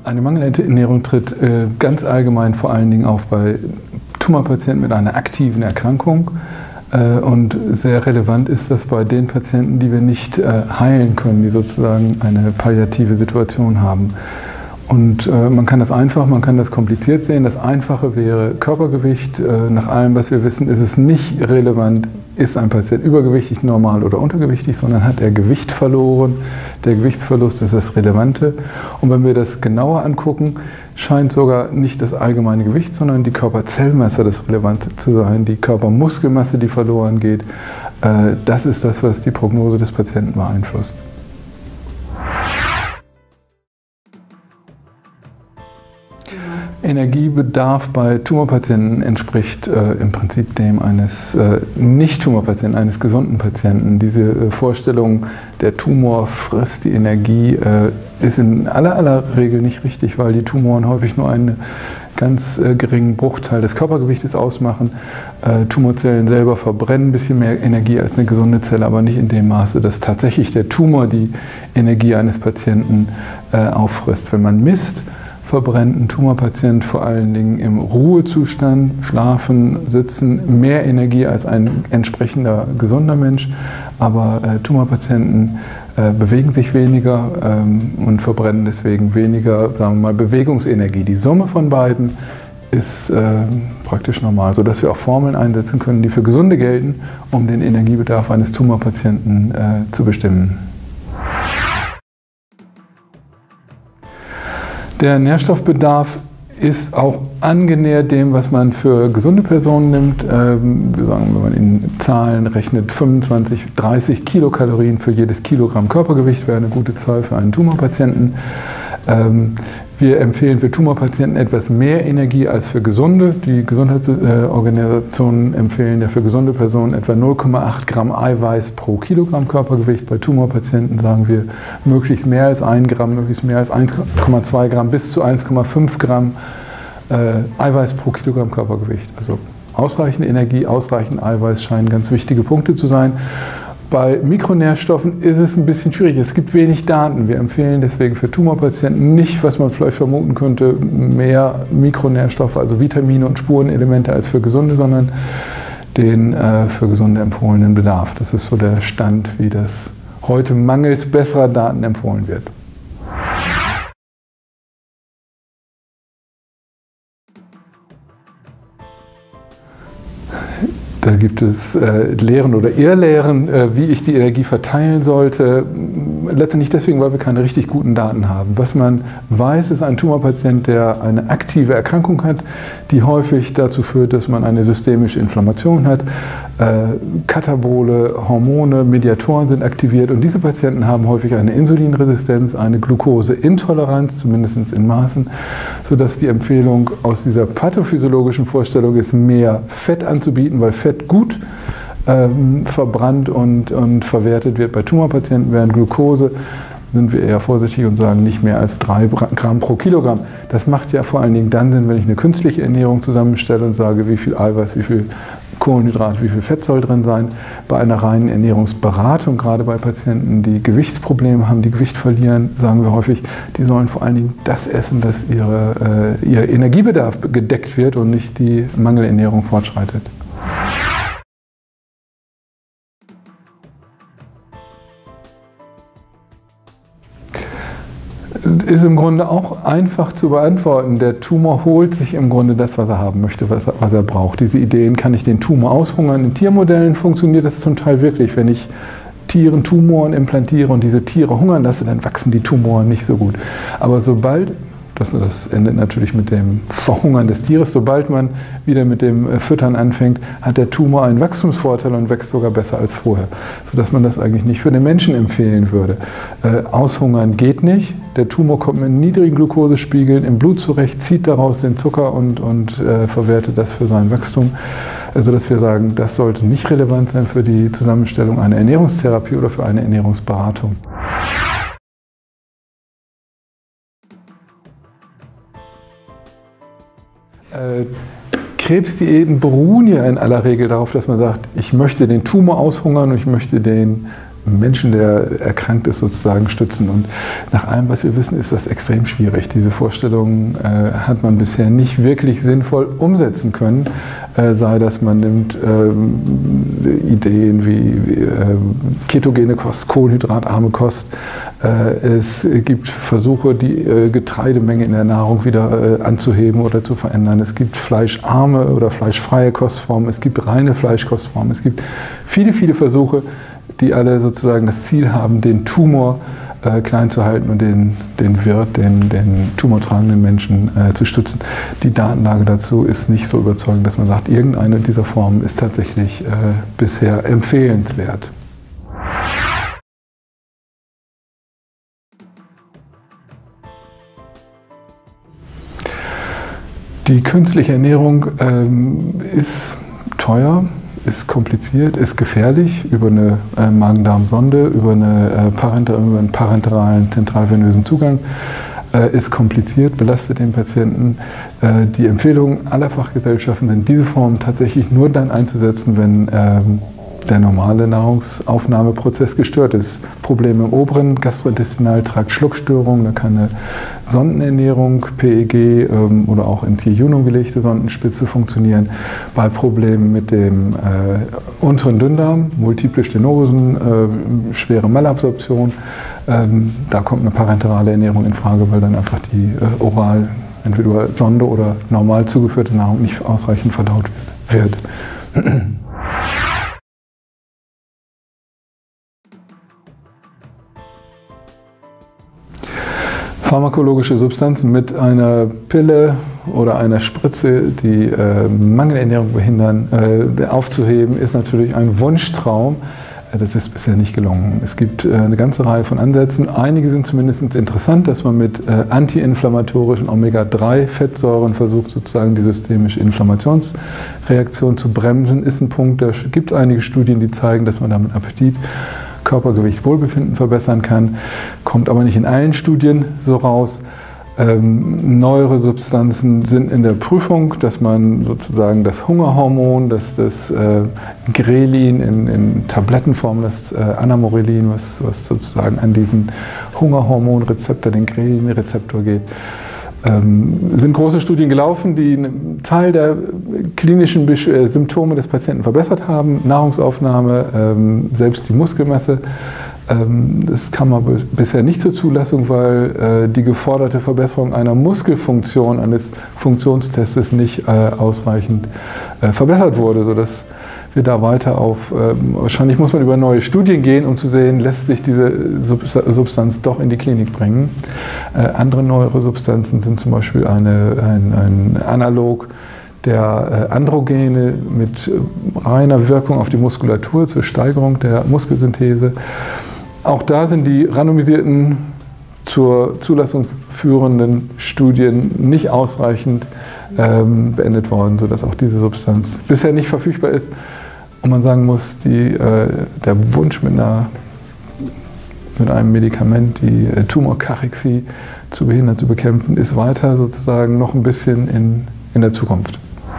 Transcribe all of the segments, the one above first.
Eine mangelnde Ernährung tritt ganz allgemein vor allen Dingen auf bei Tumorpatienten mit einer aktiven Erkrankung. Und sehr relevant ist das bei den Patienten, die wir nicht heilen können, die sozusagen eine palliative Situation haben. Und man kann das einfach, man kann das kompliziert sehen. Das Einfache wäre Körpergewicht. Nach allem, was wir wissen, ist es nicht relevant, ist ein Patient übergewichtig, normal oder untergewichtig, sondern hat er Gewicht verloren. Der Gewichtsverlust ist das Relevante. Und wenn wir das genauer angucken, scheint sogar nicht das allgemeine Gewicht, sondern die Körperzellmasse das Relevante zu sein, die Körpermuskelmasse, die verloren geht. Das ist das, was die Prognose des Patienten beeinflusst. Energiebedarf bei Tumorpatienten entspricht im Prinzip dem eines Nicht-Tumorpatienten, eines gesunden Patienten. Diese Vorstellung, der Tumor frisst die Energie, ist in aller Regel nicht richtig, weil die Tumoren häufig nur einen ganz geringen Bruchteil des Körpergewichtes ausmachen. Tumorzellen selber verbrennen ein bisschen mehr Energie als eine gesunde Zelle, aber nicht in dem Maße, dass tatsächlich der Tumor die Energie eines Patienten auffrisst. Wenn man misst, verbrennt ein Tumorpatient vor allen Dingen im Ruhezustand, Schlafen, Sitzen mehr Energie als ein entsprechender gesunder Mensch. Aber Tumorpatienten bewegen sich weniger und verbrennen deswegen weniger, sagen wir mal, Bewegungsenergie. Die Summe von beiden ist praktisch normal, sodass wir auch Formeln einsetzen können, die für Gesunde gelten, um den Energiebedarf eines Tumorpatienten zu bestimmen. Der Nährstoffbedarf ist auch angenähert dem, was man für gesunde Personen nimmt. Wir sagen, wenn man in Zahlen rechnet, 25, 30 Kilokalorien für jedes Kilogramm Körpergewicht wäre eine gute Zahl für einen Tumorpatienten. Wir empfehlen für Tumorpatienten etwas mehr Energie als für gesunde. Die Gesundheitsorganisationen empfehlen ja für gesunde Personen etwa 0,8 Gramm Eiweiß pro Kilogramm Körpergewicht. Bei Tumorpatienten sagen wir möglichst mehr als 1 Gramm, möglichst mehr als 1,2 Gramm bis zu 1,5 Gramm Eiweiß pro Kilogramm Körpergewicht. Also ausreichend Energie, ausreichend Eiweiß scheinen ganz wichtige Punkte zu sein. Bei Mikronährstoffen ist es ein bisschen schwierig. Es gibt wenig Daten. Wir empfehlen deswegen für Tumorpatienten nicht, was man vielleicht vermuten könnte, mehr Mikronährstoffe, also Vitamine und Spurenelemente als für Gesunde, sondern den für Gesunde empfohlenen Bedarf. Das ist so der Stand, wie das heute mangels besserer Daten empfohlen wird. Da gibt es Lehren oder Irrlehren, wie ich die Energie verteilen sollte. Letztendlich deswegen, weil wir keine richtig guten Daten haben. Was man weiß, ist ein Tumorpatient, der eine aktive Erkrankung hat, die häufig dazu führt, dass man eine systemische Inflammation hat. Katabole, Hormone, Mediatoren sind aktiviert und diese Patienten haben häufig eine Insulinresistenz, eine Glukoseintoleranz, zumindest in Maßen, sodass die Empfehlung aus dieser pathophysiologischen Vorstellung ist, mehr Fett anzubieten, weil Fett gut verbrannt und verwertet wird bei Tumorpatienten, während Glucose sind wir eher vorsichtig und sagen nicht mehr als 3 Gramm pro Kilogramm. Das macht ja vor allen Dingen dann Sinn, wenn ich eine künstliche Ernährung zusammenstelle und sage, wie viel Eiweiß, wie viel Kohlenhydrat, wie viel Fett soll drin sein. Bei einer reinen Ernährungsberatung, gerade bei Patienten, die Gewichtsprobleme haben, die Gewicht verlieren, sagen wir häufig, die sollen vor allen Dingen das essen, dass ihr Energiebedarf gedeckt wird und nicht die Mangelernährung fortschreitet. Ist im Grunde auch einfach zu beantworten. Der Tumor holt sich im Grunde das, was er haben möchte, was er braucht. Diese Ideen, kann ich den Tumor aushungern? In Tiermodellen funktioniert das zum Teil wirklich. Wenn ich Tieren Tumoren implantiere und diese Tiere hungern lasse, dann wachsen die Tumoren nicht so gut. Aber sobald, das endet natürlich mit dem Verhungern des Tieres, sobald man wieder mit dem Füttern anfängt, hat der Tumor einen Wachstumsvorteil und wächst sogar besser als vorher, sodass man das eigentlich nicht für den Menschen empfehlen würde. Aushungern geht nicht, der Tumor kommt mit niedrigen Glukosespiegeln im Blut zurecht, zieht daraus den Zucker und verwertet das für sein Wachstum, sodass wir sagen, das sollte nicht relevant sein für die Zusammenstellung einer Ernährungstherapie oder für eine Ernährungsberatung. Krebsdiäten beruhen ja in aller Regel darauf, dass man sagt, ich möchte den Tumor aushungern und ich möchte den Menschen, der erkrankt ist, sozusagen stützen. Und nach allem, was wir wissen, ist das extrem schwierig. Diese Vorstellungen hat man bisher nicht wirklich sinnvoll umsetzen können. Sei das, man nimmt Ideen wie ketogene Kost, kohlenhydratarme Kost. Es gibt Versuche, die Getreidemenge in der Nahrung wieder anzuheben oder zu verändern. Es gibt fleischarme oder fleischfreie Kostformen. Es gibt reine Fleischkostformen. Es gibt viele, viele Versuche, die alle sozusagen das Ziel haben, den Tumor klein zu halten und den Wirt, den tumortragenden Menschen zu stützen. Die Datenlage dazu ist nicht so überzeugend, dass man sagt, irgendeine dieser Formen ist tatsächlich bisher empfehlenswert. Die künstliche Ernährung ist teuer, ist kompliziert, ist gefährlich über eine Magen-Darm-Sonde, über einen parenteralen zentralvenösen Zugang, ist kompliziert, belastet den Patienten. Die Empfehlungen aller Fachgesellschaften sind, diese Form tatsächlich nur dann einzusetzen, wenn der normale Nahrungsaufnahmeprozess gestört ist. Probleme im oberen Gastrointestinaltrakt, Schluckstörungen, da kann eine Sondenernährung, PEG oder auch ins Jejunum gelegte Sondenspitze funktionieren. Bei Problemen mit dem unteren Dünndarm, multiple Stenosen, schwere Malabsorption, da kommt eine parenterale Ernährung in Frage, weil dann einfach die oral, entweder über Sonde oder normal zugeführte Nahrung nicht ausreichend verdaut wird. Pharmakologische Substanzen mit einer Pille oder einer Spritze, die Mangelernährung behindern, aufzuheben, ist natürlich ein Wunschtraum. Das ist bisher nicht gelungen. Es gibt eine ganze Reihe von Ansätzen. Einige sind zumindest interessant, dass man mit antiinflammatorischen Omega-3-Fettsäuren versucht, sozusagen die systemische Inflammationsreaktion zu bremsen. Ist ein Punkt, da gibt es einige Studien, die zeigen, dass man damit Appetit, Körpergewicht, Wohlbefinden verbessern kann, kommt aber nicht in allen Studien so raus. Neuere Substanzen sind in der Prüfung, dass man sozusagen das Hungerhormon, das Grelin in Tablettenform, das Anamorelin, was sozusagen an diesen Hungerhormonrezeptor, den Grelin-Rezeptor geht, sind große Studien gelaufen, die einen Teil der klinischen Symptome des Patienten verbessert haben. Nahrungsaufnahme, selbst die Muskelmasse. Das kam aber bisher nicht zur Zulassung, weil die geforderte Verbesserung einer Muskelfunktion, eines Funktionstests nicht ausreichend verbessert wurde, sodass wir da weiter wahrscheinlich muss man über neue Studien gehen, um zu sehen, lässt sich diese Substanz doch in die Klinik bringen. Andere neuere Substanzen sind zum Beispiel ein Analog der Androgene mit reiner Wirkung auf die Muskulatur zur Steigerung der Muskelsynthese. Auch da sind die randomisierten zur Zulassung führenden Studien nicht ausreichend beendet worden, sodass auch diese Substanz bisher nicht verfügbar ist. Und man sagen muss, der Wunsch mit einem Medikament, die Tumorkachexie zu behindern, zu bekämpfen, ist weiter sozusagen noch ein bisschen in der Zukunft.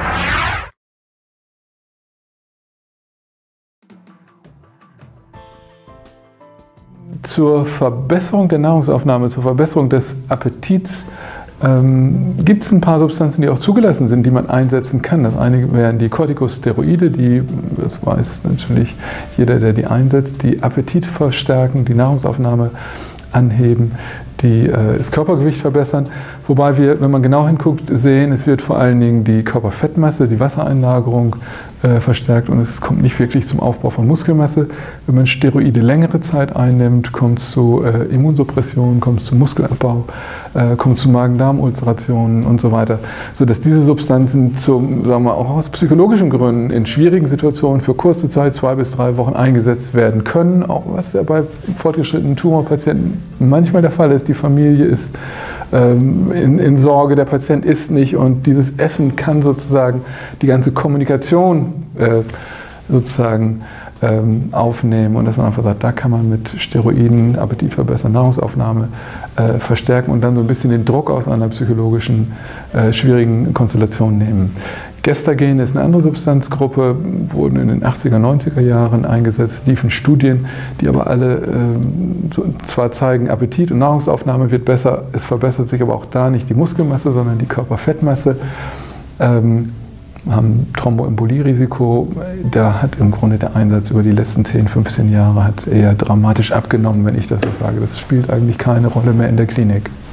Zur Verbesserung der Nahrungsaufnahme, zur Verbesserung des Appetits gibt es ein paar Substanzen, die auch zugelassen sind, die man einsetzen kann. Das eine wären die Corticosteroide, das weiß natürlich jeder, der die einsetzt, die Appetit verstärken, die Nahrungsaufnahme anheben, die das Körpergewicht verbessern. Wobei wir, wenn man genau hinguckt, sehen, es wird vor allen Dingen die Körperfettmasse, die Wassereinlagerung verstärkt und es kommt nicht wirklich zum Aufbau von Muskelmasse. Wenn man Steroide längere Zeit einnimmt, kommt es zu Immunsuppression, kommt es zu Muskelabbau, kommt zu Magen-Darm-Ulcerationen und so weiter. Sodass diese Substanzen sagen wir, auch aus psychologischen Gründen in schwierigen Situationen für kurze Zeit, 2 bis 3 Wochen eingesetzt werden können. Auch was ja bei fortgeschrittenen Tumorpatienten manchmal der Fall ist. Die Familie ist in Sorge, der Patient isst nicht und dieses Essen kann sozusagen die ganze Kommunikation sozusagen aufnehmen und dass man einfach sagt, da kann man mit Steroiden Appetit verbessern, Nahrungsaufnahme verstärken und dann so ein bisschen den Druck aus einer psychologischen schwierigen Konstellation nehmen. Gestagen ist eine andere Substanzgruppe, wurden in den 80er, 90er Jahren eingesetzt, liefen Studien, die aber alle zwar zeigen, Appetit und Nahrungsaufnahme wird besser, es verbessert sich aber auch da nicht die Muskelmasse, sondern die Körperfettmasse, haben Thromboembolierisiko, da hat im Grunde der Einsatz über die letzten 10, 15 Jahre hat eher dramatisch abgenommen, wenn ich das so sage. Das spielt eigentlich keine Rolle mehr in der Klinik.